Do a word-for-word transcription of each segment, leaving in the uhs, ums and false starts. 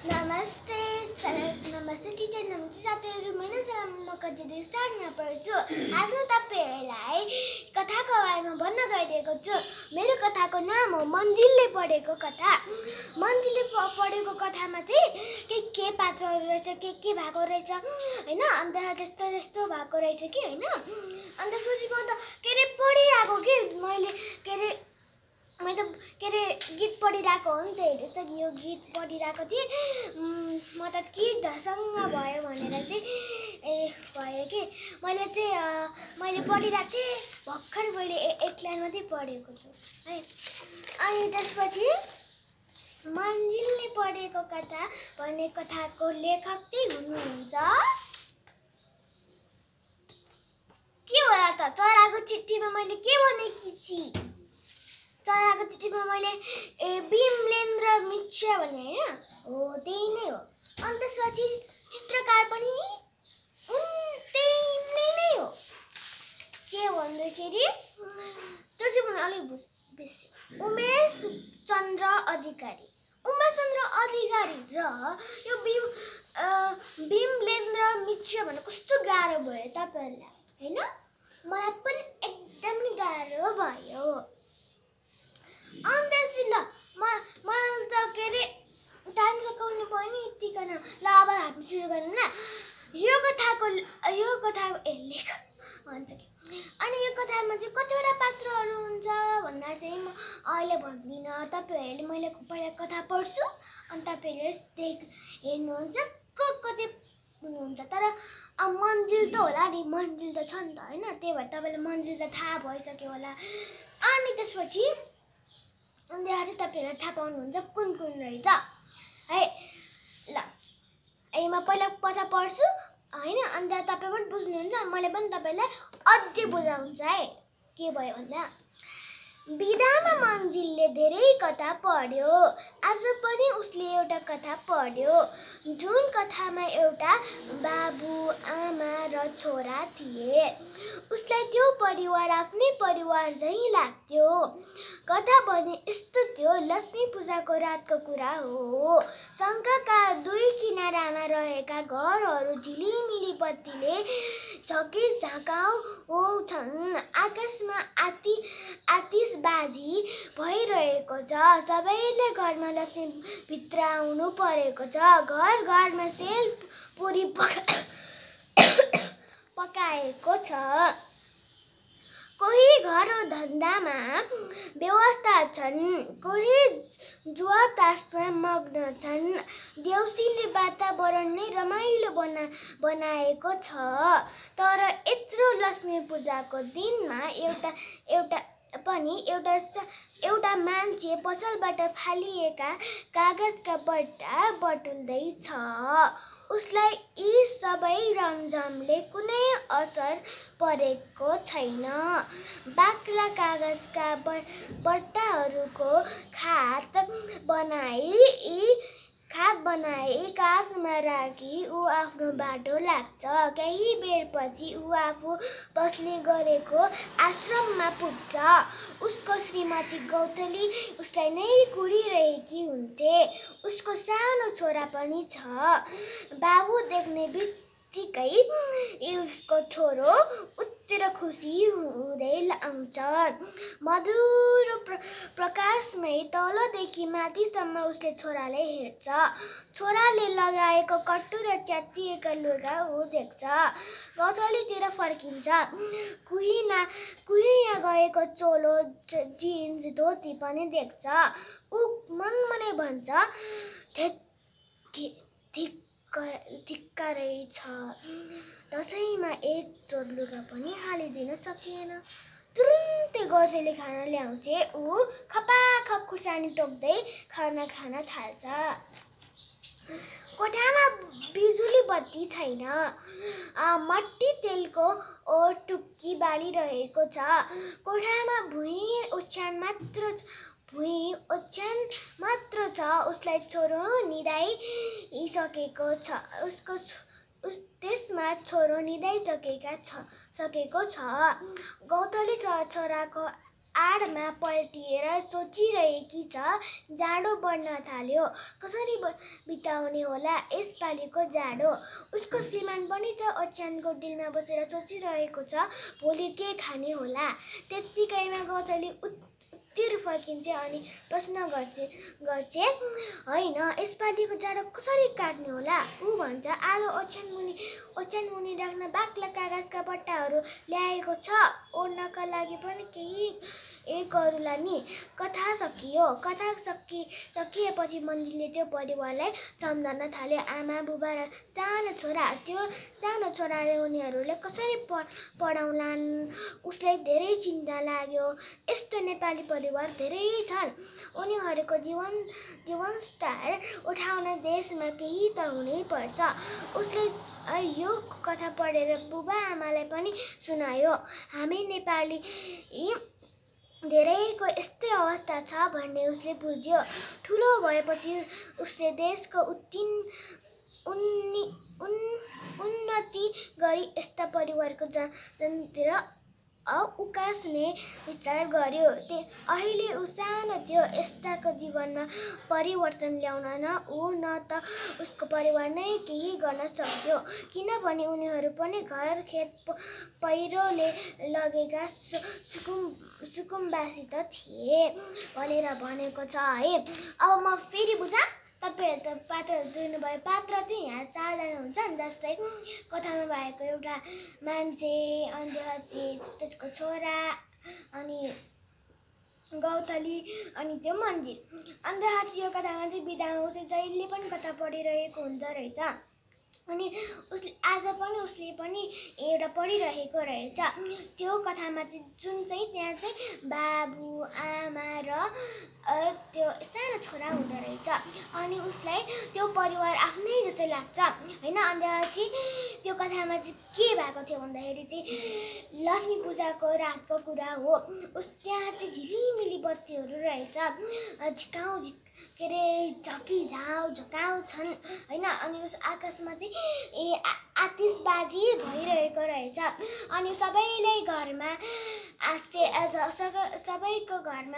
नमस्ते नमस्ते टिचर, नमस्ते साथीहरू। मेरो नाम म कक्षामा स्टार्टमा पढ्छु। आज म तपाईहरुलाई कथाको बारेमा भन्न गइरहेको छु। मेरो कथाको नाम हो मन्दिरले पढेको कथा। मन्दिरले पढेको कथामा चाहिँ के के पात्रहरू रहेछ, के के भएको रहेछ हैन, अन्त त्यस्तो त्यस्तो भएको रहेछ कि हैन। अन्त त्यसपछि म त के रे पढिरहेको कि मैले के रे मैले के रे गीत पढिरहेको हो नि त। हेर्नुस् त यो गीत पढिरहेको थिएँ म त के ढसँग भयो भनेर चाहिँ ए भयो कि मैले चाहिँ मैले पढिरहेको थिएँ भर्खर मैले एक लाइन मात्रै पढेको छु है। अनि त्यसपछि मन्दिरले पढेको कथा भन्ने कथाको लेखक चाहिँ हुनुहुन्छ के होला त? चराको चिठ्ठीमा मैले के भनेकी छु? चराको चिठ्ठीमा मैले ए बिमलेन्द्र मिश्र भने हैन, हो त्यही नै हो। अनि त्यसपछि चित्रकार पनि त्यही नै हो। के भन्दाखेरि त्यो चाहिँ मलाई अलिक बेसी उमेश चन्द्र अधिकारी उमेश चन्द्र अधिकारी र यो बिम बिमलेन्द्र मिश्र भन्ने कस्तो गाह्रो भयो तपाईहरुलाई हैन? मलाई पनि एकदमै गाह्रो भयो। अन्त चाहिँ ल म मलाई त के रे टाइम सकाउनु पर्यो नि यतिकन। ल अब हामी सुरु गरौँ ल। यो कथाको यो कथाको ए लेख भन्छ कि अनि यो कथामा चाहिँ कतिवटा पात्रहरू हुन्छ भन्दा चाहिँ म अहिले भन्दिनँ। तपाईहरुले मैले पहिला कथा पढ्छु अनि तपाईहरुले देख हेर्नुहुन्छ को को चाहिँ हुनुहुन्छ। तर अब मन्दिर त होला नि, मन्दिर त छ नि त हैन, त्यही भएर तपाईलाई मन्दिर त थाहा भइसक्यो होला। अनि त्यसपछि अन्त चाहिँ तपाईहरुले थाहा पाउनुहुन्छ कुन कुन रहेछ है। ल ए म पहिला कथा पढ्छु हैन, अन्त तपाई पनि बुझ्नुहुन्छ, मैले पनि तपाईलाई अझै बुझाउँछु है। के भयो भन्दा बिदामा मन्जिलले धेरै कथा पढ्यो। आज पनि उसले एउटा कथा पढ्यो जुन कथामा एउटा बाबु आमा र छोरा थिए। उसलाई त्यो परिवार आफ्नै परिवार झैं लाग्थ्यो। कथा भने यस्तो थियो, लक्ष्मी पूजाको रातको कुरा हो। शङ्काका दुई किनारामा रहेका घरहरू झिलिमिली बत्तीले झकिझकाउ छन्। आकाशमा आती आतिशबाजी भइरहेको छ। सबैले घरमा लक्ष्मी भित्र आउनु परेको छ। घर घरमा सेल पुरी पकाएको छ। कोही घर धन्दामा व्यवस्था छन्, कोही जुवा तासमा मग्न छन्। देउसीले वातावरण नै रमाइलो बना बनाएको छ। तर यत्रो लक्ष्मी पूजाको दिनमा एउटा एउटा पनि एउटा एउटा मान्छे पसलबाट फालिएका कागजका बट्टा बटुल्दैछ। उसलाई यी सबै रमझमले कुनै असर परेको छैन। बाक्ला कागजका बट्टाहरूको खात बनाई खात बनाई काखमा राखी ऊ आफ्नो बाटो लाग्छ। केही बेरपछि ऊ आफू बस्ने गरेको आश्रममा पुग्छ। उसको श्रीमती गौतली उसलाई नै कुरिरहेकी हुन्छे। उसको सानो छोरा पनि छ। बाबु देख्ने बित्तिकै उसको छोरो उत्तिर खुसी हुँदै आउँछ। मधुर प्रकाशमै तलदेखि माथिसम्म उसले छोरालाई हेर्छ। छोराले लगाएको कट्टु र च्यातिएका लुगा ऊ देख्छ। गौतलीतिर फर्किन्छ। कुहिना कुहिना गएको चोलो जिन्स धोती पनि देख्छ। ऊ मनमनै भन्छ, ठिक्क रहेछ, दसैँमा एक जोड लुगा पनि हालिदिन सकिएन। तुरुन्तै गौतली खाना ल्याउँछे। ऊ खपाखप खुर्सानी टोक्दै खाना खान थाल्छ। कोठामा बिजुली बत्ती छैन। मट्टी तेलको टुक्की बालिरहेको छ। कोठामा भुइँ ओछ्यान मात्र भुइँ ओछ्यान मात्र छ। उसलाई छोरो निदाइसकेको छ। उसको त्यसमा छोरो निदाइसकेका छ सकेको छ। गौतली छोराको आडमा पल्टिएर सोचिरहेकी छ। जाडो बढ्न थाल्यो। कसरी बिताउने होला यसपालिको जाडो? उसको श्रीमान पनि त ओछ्यानको डिलमा बसेर सोचिरहेको छ भोलि के खाने होला। त्यत्तिकैमा गौतली उत्तिर फर्किन्छ अनि प्रश्न गर्छ गर्छ होइन यसपालिको जाडो कसरी काट्ने होला? ऊ भन्छ आज ओछ्यान मुनि ओछ्यान मुनि राख्न बाक्ला कागजका बट्टाहरू ल्याएको छ। ओड्नका लागि पनि केही ए गरौँला नि। कथा सकियो। कथा सकि सकिएपछि मन्दिरले त्यो परिवारलाई सम्झन थाल्यो। आमा बुबा र सानो छोरा। त्यो सानो छोराले उनीहरूले कसरी पढाउलान् उसलाई धेरै चिन्ता लाग्यो। यस्तो नेपाली परिवार धेरै छन्। उनीहरूको जीवन जीवनस्तर उठाउन देशमा केही त हुनै पर्छ। उसले यो कथा पढेर बुबा आमालाई पनि सुनायो। हामी नेपाली धेरैको यस्तै अवस्था छ भन्ने उसले बुझ्यो। ठुलो भएपछि उसले देशको उत्तिन उन्नि उन् उन्नति गरी यस्ता परिवारको जनतिर उकास्ने विचार गर्यो। अहिले ऊ सानो थियो। यस्ताको जीवनमा परिवर्तन ल्याउन न ऊ न त उसको परिवार नै केही गर्न सक्थ्यो। किनभने उनीहरू पनि घर खेत पहिरोले लगेका सुकुम सुकुम्बासी त थिए भनेर भनेको छ है। अब म फेरि बुझाँ। तपाईँहरू त पात्रहरू दिनुभयो। पात्र चाहिँ यहाँ चारजना हुन्छन्। जस्तै कथामा भएको एउटा मान्छे अनि त्यसपछि त्यसको छोरा अनि गौतली अनि त्यो मन्दिर। अन्त यो कथामा चाहिँ बिदामा उसले जहिले पनि कथा पढिरहेको हुन्छ रहेछ। अनि उसले आज पनि उसले पनि एउटा पढिरहेको रहेछ। त्यो कथामा चाहिँ जुन चाहिँ त्यहाँ चाहिँ बाबु आमा र त्यो सानो छोरा हुँदो रहेछ। अनि उसलाई त्यो परिवार आफ्नै जस्तै लाग्छ होइन। अन्त चाहिँ त्यो कथामा चाहिँ के भएको थियो भन्दाखेरि चाहिँ लक्ष्मी पूजाको रातको कुरा हो। उस त्यहाँ चाहिँ झिलिमिली बत्तीहरू रहेछ। झिकाउ झिक के अरे झकी झाउ झकाउ छन् होइन। अनि उस आकाशमा चाहिँ ए आतिशबाजी भइरहेको रहेछ। अनि सबैले घरमा आसे सबैको घरमा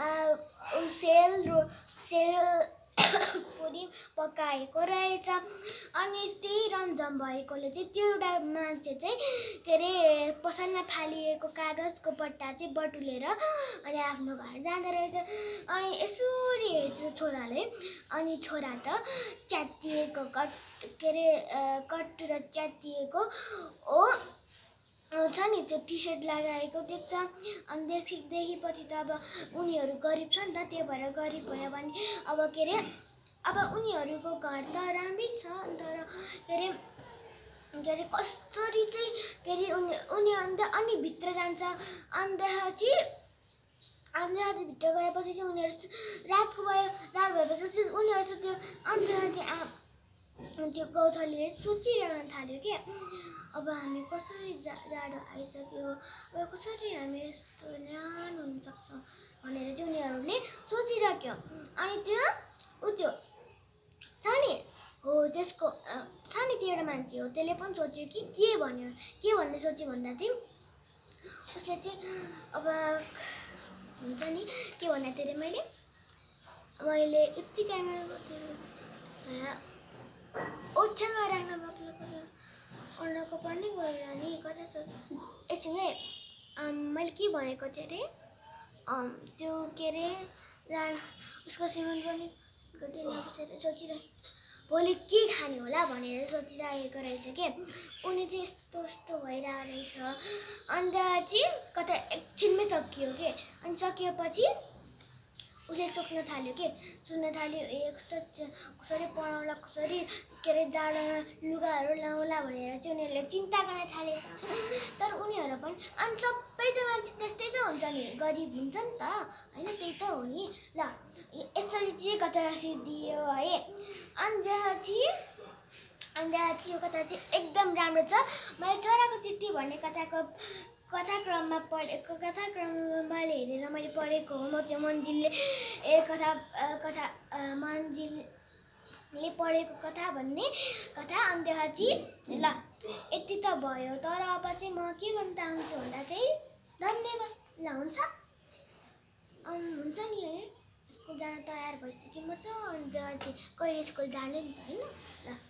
सेल रो सेल पुरी पकाएको रहेछ। अनि त्यही रमझम भएकोले चाहिँ त्यो एउटा मान्छे चाहिँ के अरे पसलमा फालिएको कागजको बट्टा चाहिँ बटुलेर अनि आफ्नो घर जाँदो रहेछ। अनि यसरी हेर्छ छोराले। अनि छोरा त च्यातिएको कट के अरे कटुरा च्यातिएको ओ छ नि त्यो टी सर्ट लगाएको देख्छ। अनि देखि देखेपछि त अब उनीहरू गरिब छ नि त। त्यो भएर गरिब भयो भने अब के अरे अब उनीहरूको घर त राम्रै छ। तर के अरे के अरे कसरी चाहिँ के अरे उनी उनी अन्त अनि भित्र जान्छ। अन्त चाहिँ अन्त भित्र गएपछि चाहिँ उनीहरू रातको भयो। रात भएपछि उनीहरू चाहिँ त्यो अन्त चाहिँ त्यो गौतलीले सोचिरहन थाल्यो कि अब हामी कसरी जा जाडो आइसक्यो। अब कसरी हामी यस्तो न्यानो हुन सक्छौँ भनेर चाहिँ उनीहरूले सोचिराख्यो। अनि त्यो ऊ त्यो छ नि हो त्यसको छ नि त्यो एउटा मान्छे हो। त्यसले पनि सोच्यो कि के भन्यो के भन्दै सोच्यो भन्दा चाहिँ उसले चाहिँ अब हुन्छ नि के भन्दा थियो अरे मैले मैले यत्तिकैमा ओछ्यानमा राख्न बाक्लो ओर्नको पनि गयो नि कता सोच एकछिन है। मैले के भनेको थिएँ अरे त्यो के अरे उसको श्रीमान पनि डिलमा बसेर सोचिरहेको भोलि के खाने होला भनेर सोचिरहेको रहेछ के। उनी चाहिँ यस्तो यस्तो भइरहेको रहेछ। अन्त चाहिँ कता एकछिनमै सकियो के। अनि सकिएपछि उसले सोच्न थाल्यो के सोच्न थाल्यो ए कस्तो कसरी पढाउला कसरी के अरे जाडोमा लुगाहरू लाउँला भनेर चाहिँ उनीहरूले चिन्ता गर्न थालेछ। तर उनीहरू पनि अनि सबै त मान्छे त्यस्तै त हुन्छ नि गरिब हुन्छ नि त होइन। त्यही त हो नि ल यसरी चाहिँ कथा सिद्धियो है। अन्त चाहिँ अन्त चाहिँ यो कथा चाहिँ एकदम राम्रो छ। मैले चराको चिठी भन्ने कथाको कथाक्रममा पढेको कथाक्रममा मैले हेरेर मैले पढेको हो। म त्यो मन्जिलले ए कथा कथा मन्जिलले पढेको कथा भन्ने कथा। अन्त चाहिँ ल यति त भयो। तर अब चाहिँ म के गर्न चाहन्छु भन्दा चाहिँ धन्यवाद ल हुन्छ। अनि हुन्छ नि है स्कुल जान तयार भइसकेँ म त अन्त चाहिँ कहिले स्कुल जाने नि त होइन ल